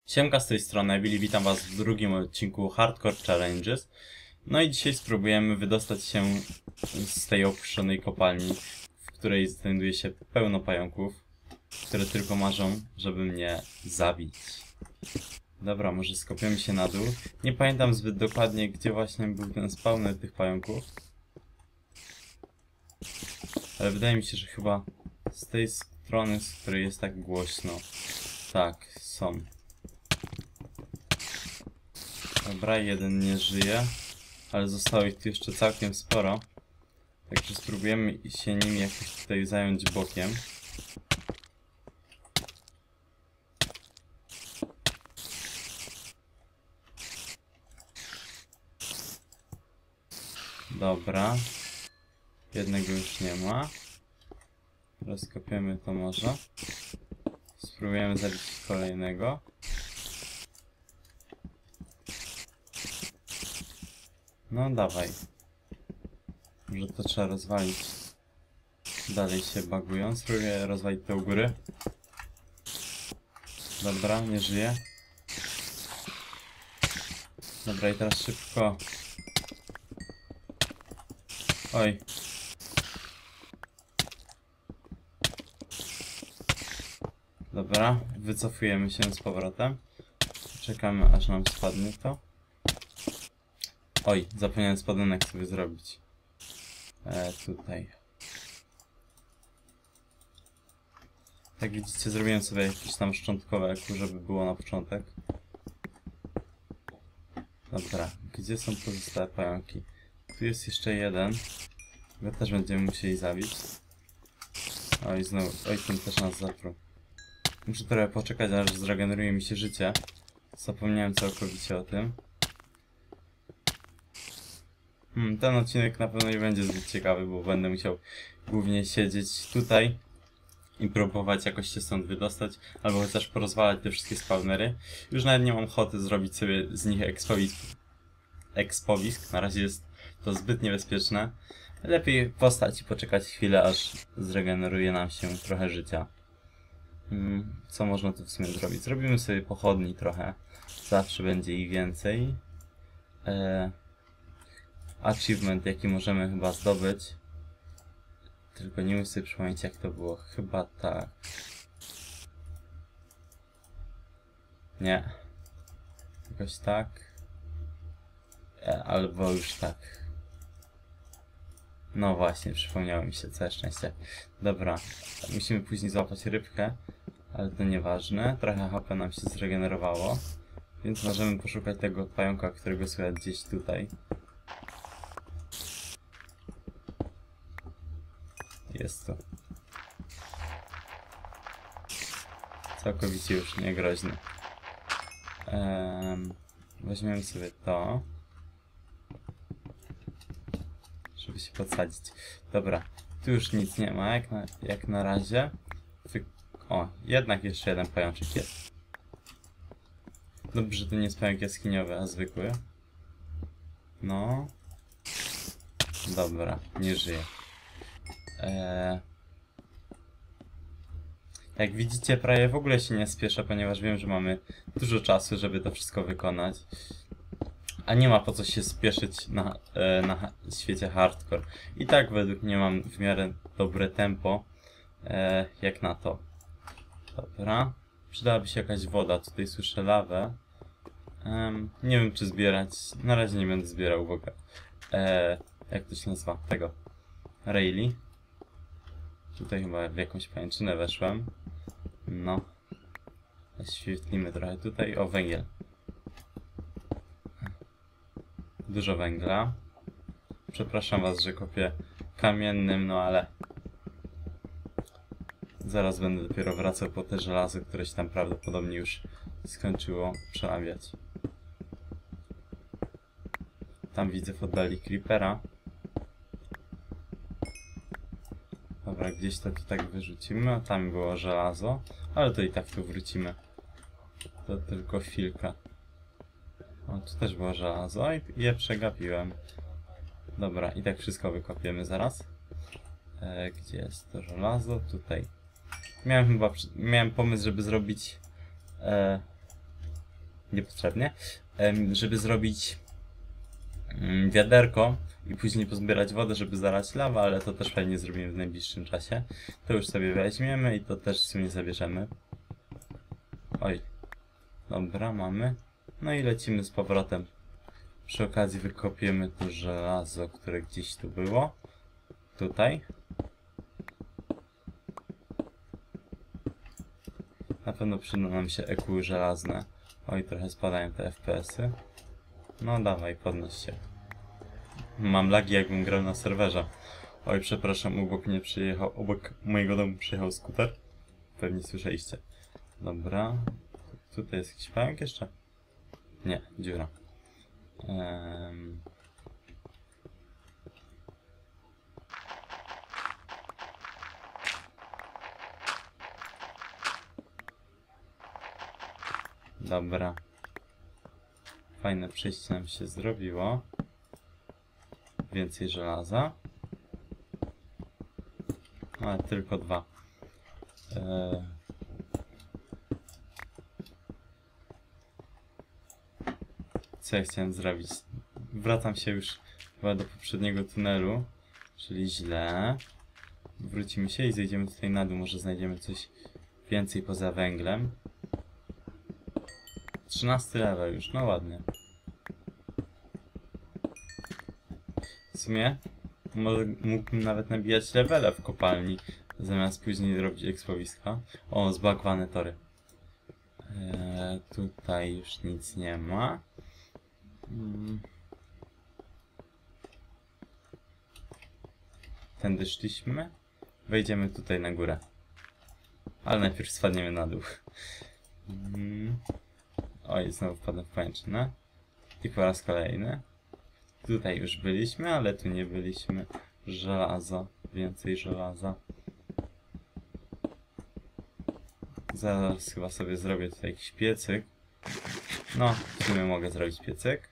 Siemka, z tej strony Billy, witam was w drugim odcinku Hardcore Challenges. No i dzisiaj spróbujemy wydostać się z tej opuszczonej kopalni, w której znajduje się pełno pająków, które tylko marzą, żeby mnie zabić. Dobra, może skopiemy się na dół. Nie pamiętam zbyt dokładnie, gdzie właśnie był ten spawner tych pająków. Ale wydaje mi się, że chyba z tej strony, z której jest tak głośno. Tak, są. Dobra, jeden nie żyje, ale zostało ich tu jeszcze całkiem sporo. Także spróbujemy się nimi jakoś tutaj zająć bokiem. Dobra. Jednego już nie ma. Teraz kopiemy to może. Spróbujemy zabić kolejnego. No dawaj. Może to trzeba rozwalić. Dalej się bagują. Spróbuję rozwalić te u góry. Dobra, nie żyje. Dobra, i teraz szybko. Oj. Dobra, wycofujemy się z powrotem. Czekamy, aż nam spadnie to. Oj, zapomniałem spadunek sobie zrobić. Tutaj. Jak widzicie, zrobiłem sobie jakieś tam szczątkowe eku, żeby było na początek. Dobra, gdzie są pozostałe pająki? Tu jest jeszcze jeden. Go też będziemy musieli zabić. Oj, znowu, oj, ten też nas zatruł. Muszę trochę poczekać, aż zregeneruje mi się życie. Zapomniałem całkowicie o tym. Ten odcinek na pewno nie będzie zbyt ciekawy, bo będę musiał głównie siedzieć tutaj i próbować jakoś się stąd wydostać, albo chociaż porozwalać te wszystkie spawnery. Już nawet nie mam ochoty zrobić sobie z nich ekspowisk. Na razie jest to zbyt niebezpieczne. Lepiej postać i poczekać chwilę, aż zregeneruje nam się trochę życia. Co można tu w sumie zrobić? Zrobimy sobie pochodni trochę. Zawsze będzie ich więcej. Achievement, jaki możemy chyba zdobyć. Tylko nie muszę sobie przypomnieć, jak to było. Chyba tak. Nie. Jakoś tak. Albo już tak. No właśnie, przypomniało mi się, całe szczęście. Dobra, musimy później złapać rybkę, ale to nieważne. Trochę HP nam się zregenerowało, więc możemy poszukać tego pająka, którego słychać gdzieś tutaj. Jest to. Całkowicie już niegroźny. Weźmiemy sobie to, żeby się podsadzić. Dobra, tu już nic nie ma, jak na razie. O, jednak jeszcze jeden pajączek jest. Dobrze, że to nie jest pająk jaskiniowy, a zwykły. No. Dobra, nie żyje. Jak widzicie, prawie w ogóle się nie spieszę, ponieważ wiem, że mamy dużo czasu, żeby to wszystko wykonać. A nie ma po co się spieszyć na świecie hardcore. I tak według mnie mam w miarę dobre tempo, jak na to. Dobra. Przydałaby się jakaś woda, tutaj słyszę lawę. Nie wiem, czy zbierać. Na razie nie będę zbierał w ogóle. Jak to się nazywa? Tego. Rayleigh. Tutaj chyba w jakąś pajęczynę weszłem. No. Świetlimy trochę tutaj. O, węgiel. Dużo węgla. Przepraszam was, że kopię kamiennym, no ale zaraz będę dopiero wracał po te żelazo, które się tam prawdopodobnie już skończyło przerabiać. Tam widzę w oddali creepera. Dobra, gdzieś to tu tak wyrzucimy, a tam było żelazo, ale to i tak tu wrócimy. To tylko chwilkę. O, tu też było żelazo i je przegapiłem. Dobra, i tak wszystko wykopiemy zaraz. Gdzie jest to żelazo? Tutaj. Miałem pomysł, żeby zrobić niepotrzebnie, żeby zrobić wiaderko i później pozbierać wodę, żeby zalać lawę, ale to też fajnie zrobimy w najbliższym czasie. To już sobie weźmiemy i to też w sumie zabierzemy. Oj, dobra, mamy. No i lecimy z powrotem. Przy okazji wykopiemy to żelazo, które gdzieś tu było. Tutaj. Na pewno przyda nam się EQ żelazne. Oj, trochę spadają te FPS-y. No dawaj, podnoś się. Mam lagi, jakbym grał na serwerze. Oj, przepraszam, obok mojego domu przyjechał skuter. Pewnie słyszeliście. Dobra. Tutaj jest jakiś pająk jeszcze? Nie, dziura. Dobra. Fajne przejście nam się zrobiło. Więcej żelaza. Ale tylko 2. Co ja chciałem zrobić? Wracam się już chyba do poprzedniego tunelu, czyli źle. Wrócimy się i zejdziemy tutaj na dół, może znajdziemy coś więcej poza węglem. 13 level już, no ładnie. W sumie mógłbym nawet nabijać levele w kopalni, zamiast później robić ekspowiska. O, zbagowane tory. Tutaj już nic nie ma. Tędy szliśmy. Wejdziemy tutaj na górę. Ale najpierw spadniemy na dół. Oj, znowu wpadłem w pajęczynę. I po raz kolejny. Tutaj już byliśmy, ale tu nie byliśmy. Żelazo. Więcej żelaza. Zaraz chyba sobie zrobię tutaj jakiś piecyk. No, w sumie mogę zrobić piecyk.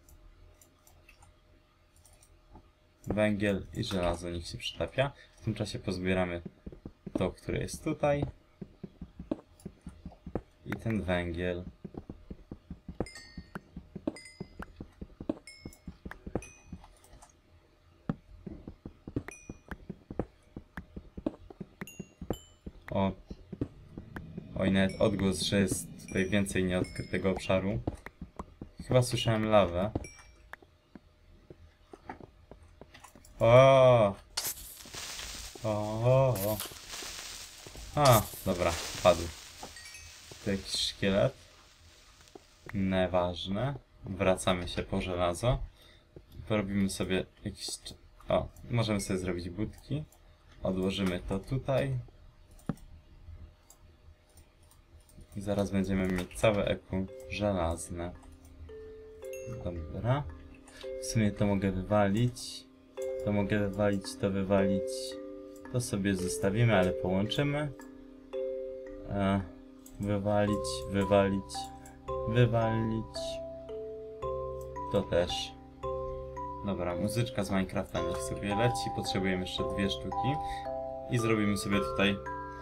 Węgiel i żelazo niech się przytapia. W tym czasie pozbieramy to, które jest tutaj. I ten węgiel. O. Oj, nawet odgłos, że jest tutaj więcej nieodkrytego obszaru. Chyba słyszałem lawę. O! O! A, dobra, padł. Tu jakiś szkielet. Nieważne. Wracamy się po żelazo. Porobimy sobie jakiś... O, możemy sobie zrobić budki. Odłożymy to tutaj. I zaraz będziemy mieć całe EQ żelazne. Dobra. W sumie to mogę wywalić. To mogę wywalić, to wywalić. To sobie zostawimy, ale połączymy. Wywalić, wywalić, wywalić. To też. Dobra, muzyczka z Minecrafta niech sobie leci. Potrzebujemy jeszcze 2 sztuki. I zrobimy sobie tutaj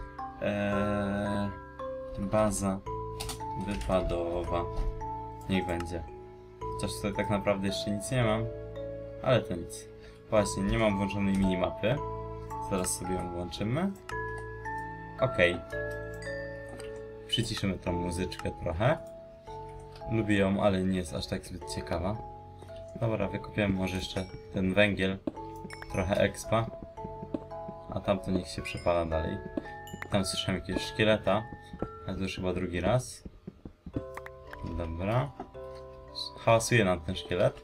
baza wypadowa. Niech będzie. Chociaż tutaj tak naprawdę jeszcze nic nie mam. Ale to nic. Właśnie, nie mam włączonej minimapy. Zaraz sobie ją włączymy. Okej. Przyciszymy tą muzyczkę trochę. Lubię ją, ale nie jest aż tak zbyt ciekawa. Dobra, wykopiemy może jeszcze ten węgiel. Trochę expa. A tamto niech się przepala dalej. Tam słyszałem jakiegoś szkieleta. Ale to już chyba drugi raz. Dobra. Hałasuje nam ten szkielet.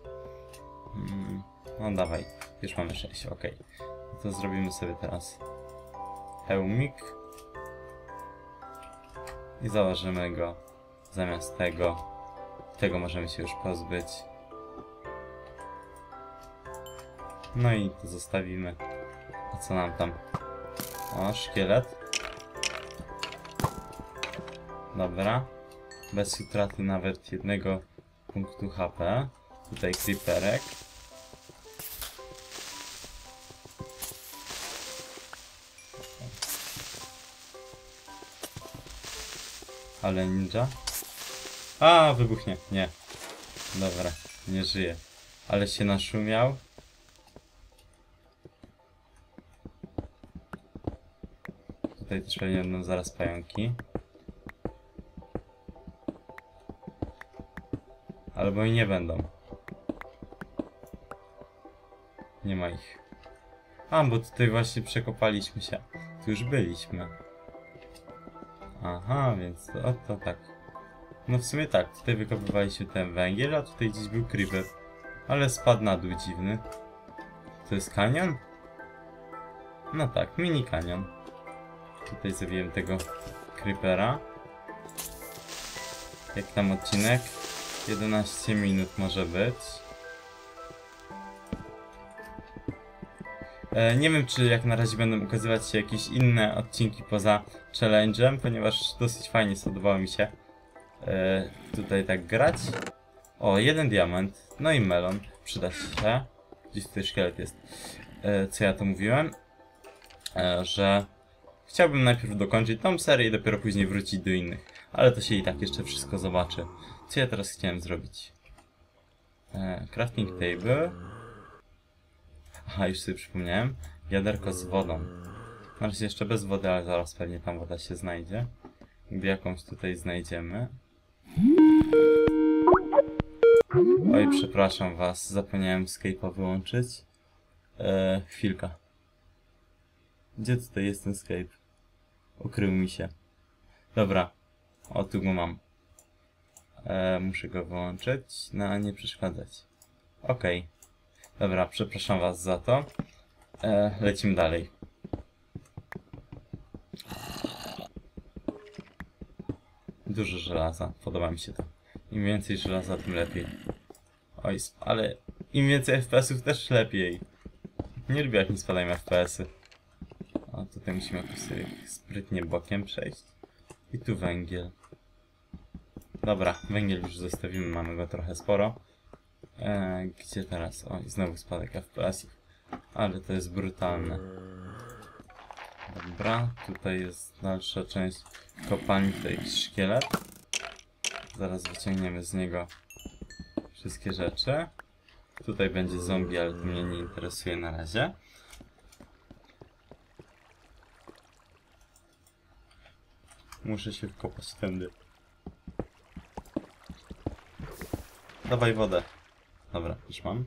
No dawaj. Już mamy 6, ok. To zrobimy sobie teraz hełmik. I założymy go zamiast tego. Tego możemy się już pozbyć. No i to zostawimy. A co nam tam? O, szkielet. Dobra. Bez utraty nawet 1 punktu HP. Tutaj creeperek. Ale ninja. A, wybuchnie. Nie. Dobra, nie żyje. Ale się naszumiał. Tutaj też pewnie będą zaraz pająki. Albo i nie będą. Nie ma ich. A, bo tutaj właśnie przekopaliśmy się. Tu już byliśmy. Aha, więc to tak. No w sumie tak, tutaj wykopywaliśmy ten węgiel, a tutaj gdzieś był creeper. Ale spadł na dół dziwny. To jest kanion? No tak, mini kanion. Tutaj zabiłem tego creepera. Jak tam odcinek? 11 minut może być. Nie wiem, czy jak na razie będą ukazywać się jakieś inne odcinki poza challenge'em, ponieważ dosyć fajnie spodobało mi się tutaj tak grać. O, jeden diament, no i melon, przyda się. Gdzieś tutaj szkielet jest. Co ja to mówiłem? Że chciałbym najpierw dokończyć tą serię i dopiero później wrócić do innych. Ale to się i tak jeszcze wszystko zobaczy. Co ja teraz chciałem zrobić? Crafting table. Aha, już sobie przypomniałem. Wiaderko z wodą. Na razie jeszcze bez wody, ale zaraz pewnie tam woda się znajdzie. Gdy jakąś tutaj znajdziemy. Oj, przepraszam was, zapomniałem Skype'a wyłączyć. Chwilka. Gdzie tutaj jest ten Skype? Ukrył mi się. Dobra. O, tu go mam. Muszę go wyłączyć. No, nie przeszkadzać. Okej. Dobra, przepraszam was za to. Lecimy dalej. Dużo żelaza. Podoba mi się to. Im więcej żelaza, tym lepiej. Oj, ale im więcej FPS-ów też lepiej. Nie lubię, jak mi spadają FPS-y. A tutaj musimy jakoś sobie sprytnie bokiem przejść. I tu węgiel. Dobra, węgiel już zostawimy, mamy go trochę sporo. Gdzie teraz? O, i znowu spadek FPS-ów. Ale to jest brutalne. Dobra, tutaj jest dalsza część kopalni, tutaj jakiś szkielet. Zaraz wyciągniemy z niego wszystkie rzeczy. Tutaj będzie zombie, ale to mnie nie interesuje na razie. Muszę się wkopać tędy. Dawaj wodę. Dobra, już mam.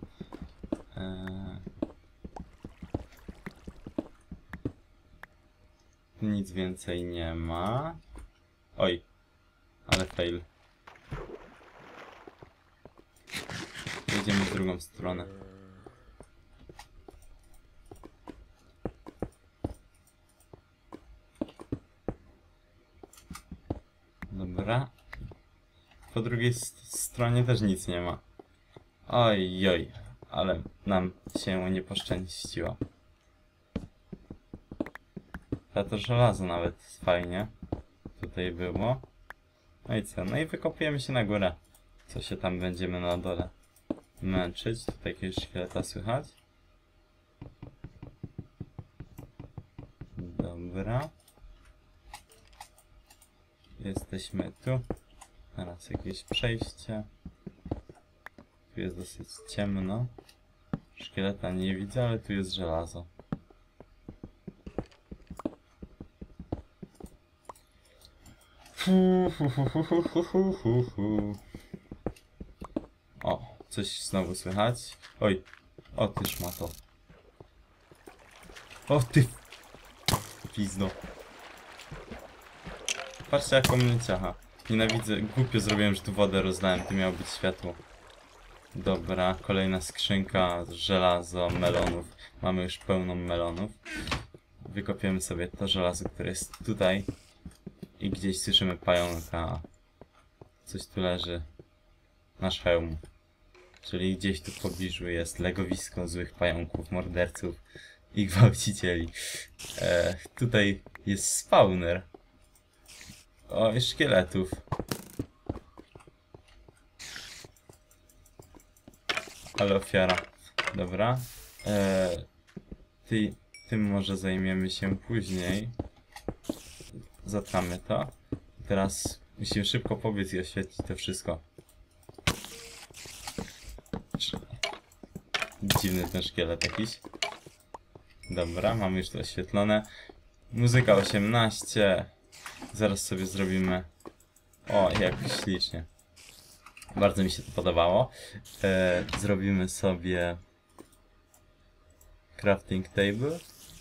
Nic więcej nie ma. Oj, ale fail. Jedziemy w drugą stronę. Dobra. Po drugiej stronie też nic nie ma. Oj, oj, ale nam się nie poszczęściło. A to żelazo nawet fajnie tutaj było. No i co? No i wykopiemy się na górę. Co się tam będziemy na dole męczyć? Tutaj jakiegoś szkieleta słychać. Dobra. Jesteśmy tu. Teraz jakieś przejście. Tu jest dosyć ciemno. Szkieleta nie widzę, ale tu jest żelazo. O, coś znowu słychać. Oj, o ty szmato. O ty pizdo. Patrzcie, jaką mnie ciacha. Nienawidzę, głupio zrobiłem, że tu wodę rozlałem, tu miało być światło. Dobra, kolejna skrzynka, żelazo, melonów. Mamy już pełną melonów. Wykopiemy sobie to żelazo, które jest tutaj. I gdzieś słyszymy pająka. Coś tu leży. Nasz hełm. Czyli gdzieś tu w pobliżu jest legowisko złych pająków, morderców i gwałcicieli. Tutaj jest spawner. O, i szkieletów. Ale ofiara. Dobra. Tym może zajmiemy się później. Zatramy to. Teraz Musimy szybko pobiec i oświetlić to wszystko. Dziwny ten szkielet jakiś. Dobra, mamy już to oświetlone. Muzyka 18. Zaraz sobie zrobimy... O, jak ślicznie. Bardzo mi się to podobało. Zrobimy sobie... Crafting table.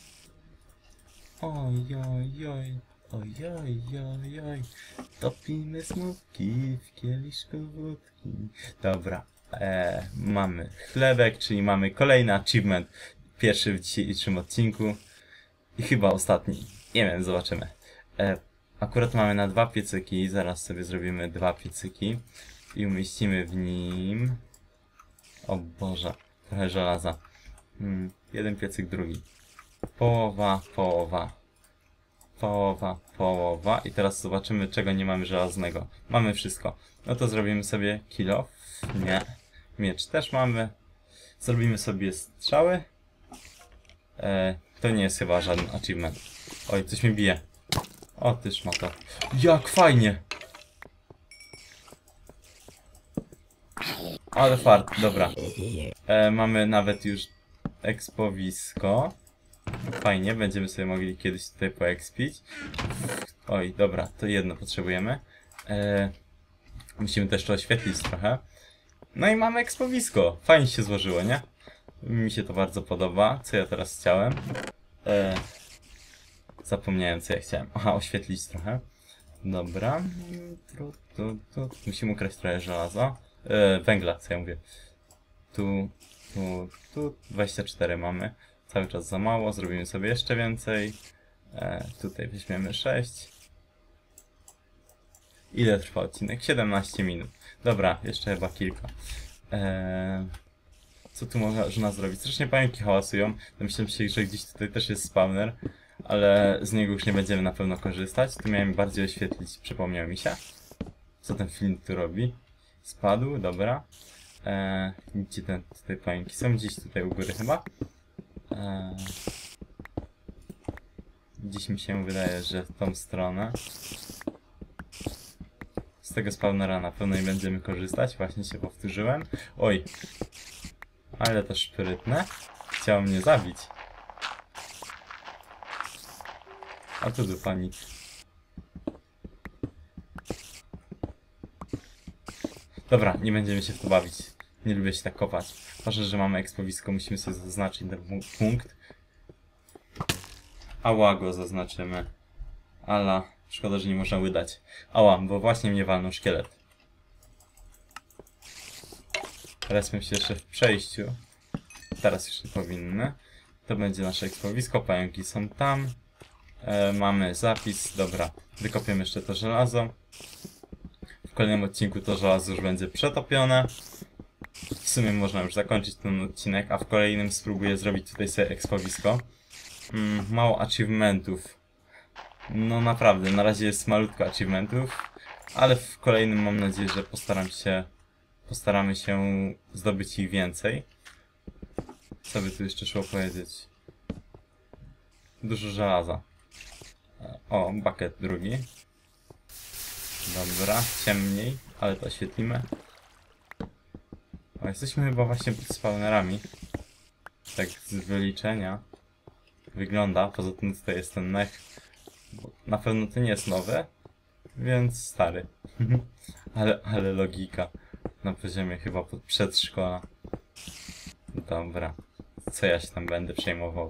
Ojojoj. Ojojoj. Topimy smutki w kieliszku wódki. Dobra. Mamy chlebek, czyli mamy kolejny achievement. Pierwszy w dzisiejszym odcinku. I chyba ostatni. Nie wiem, zobaczymy. Akurat mamy na 2 piecyki. Zaraz sobie zrobimy 2 piecyki. I umieścimy w nim... O Boże, trochę żelaza. Jeden piecyk, drugi. Połowa, połowa. Połowa, połowa. I teraz zobaczymy, czego nie mamy żelaznego. Mamy wszystko. No to zrobimy sobie kilo. Nie. Miecz też mamy. Zrobimy sobie strzały. To nie jest chyba żaden achievement. Oj, coś mi bije. O, ty szmato. Jak fajnie! Ale fart, dobra. Mamy nawet już ekspowisko. Fajnie, będziemy sobie mogli kiedyś tutaj poekspić. Oj, dobra, to jedno potrzebujemy. Musimy też to oświetlić trochę. No i mamy ekspowisko. Fajnie się złożyło, nie? Mi się to bardzo podoba. Co ja teraz chciałem? Zapomniałem, co ja chciałem. Aha, oświetlić trochę. Dobra. Musimy ukraść trochę żelaza. Węgla, co ja mówię. Tu. 24 mamy. Cały czas za mało. Zrobimy sobie jeszcze więcej. Tutaj weźmiemy 6. Ile trwa odcinek? 17 minut. Dobra, jeszcze chyba kilka. Co tu można zrobić? Strasznie pająki hałasują. Myślałem się, że gdzieś tutaj też jest spawner, ale z niego już nie będziemy na pewno korzystać. Tu miałem bardziej oświetlić, przypomniał mi się. Co ten film tu robi? Spadł, dobra. Gdzie tutaj pająki są? Gdzieś tutaj u góry chyba. Gdzieś mi się wydaje, że w tą stronę. Z tego spawnera na pewno nie będziemy korzystać. Właśnie się powtórzyłem. Oj. Ale to szprytne. Chciał mnie zabić. A tu dupa nic. Dobra, nie będziemy się w to bawić. Nie lubię się tak kopać. Ważne, że mamy ekspowisko, musimy sobie zaznaczyć ten punkt. Ała go zaznaczymy. Ala, szkoda, że nie można wydać. Ała, bo właśnie mnie walnął szkielet. Respmy się jeszcze w przejściu. Teraz jeszcze powinny. To będzie nasze ekspowisko, pająki są tam. Mamy zapis, dobra. Wykopiemy jeszcze to żelazo. W kolejnym odcinku to żelazo już będzie przetopione. W sumie można już zakończyć ten odcinek, a w kolejnym spróbuję zrobić tutaj sobie ekspowisko. Mało achievementów. No naprawdę, na razie jest malutko achievementów, ale w kolejnym mam nadzieję, że postaramy się zdobyć ich więcej. Co by tu jeszcze szło powiedzieć? Dużo żelaza. O, bucket drugi. Dobra, ciemniej, ale to oświetlimy. O, jesteśmy chyba właśnie pod spawnerami. Tak z wyliczenia wygląda. Poza tym tutaj jest ten mech. Na pewno to nie jest nowy, więc stary. ale logika. Na poziomie chyba przedszkola. Dobra. Co ja się tam będę przejmował?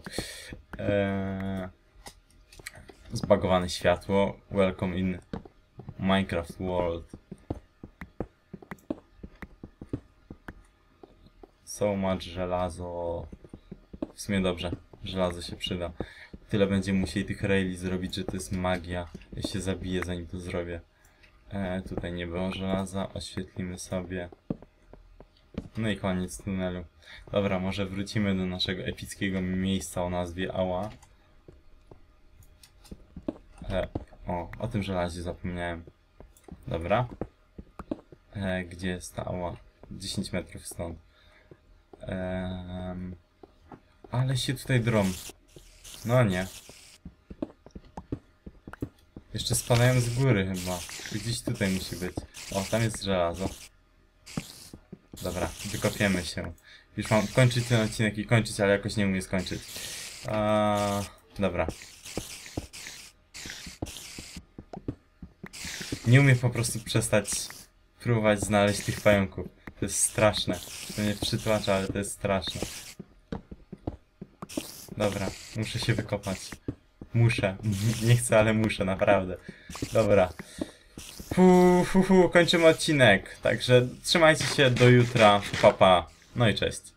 Zbagowane światło. Welcome in Minecraft World. So much żelazo. W sumie dobrze. Żelazo się przyda. Tyle będziemy musieli tych raili zrobić, że to jest magia. Ja się zabiję, zanim to zrobię. Tutaj nie było żelaza. Oświetlimy sobie. No i koniec tunelu. Dobra, może wrócimy do naszego epickiego miejsca o nazwie Ała. O tym żelazie zapomniałem. Dobra. Gdzie jest ta Ała? 10 metrów stąd. Ale się tutaj drą. No nie. Jeszcze spadają z góry chyba. Gdzieś tutaj musi być. O, tam jest żelazo. Dobra, wykopiemy się. Już mam kończyć ten odcinek i kończyć, ale jakoś nie umiem skończyć. Dobra. Nie umiem po prostu przestać próbować znaleźć tych pająków. To jest straszne. To mnie przytłacza, ale to jest straszne. Dobra, muszę się wykopać. Muszę. Nie chcę, ale muszę, naprawdę. Dobra. Kończymy odcinek. Także trzymajcie się, do jutra. Pa, pa. No i cześć.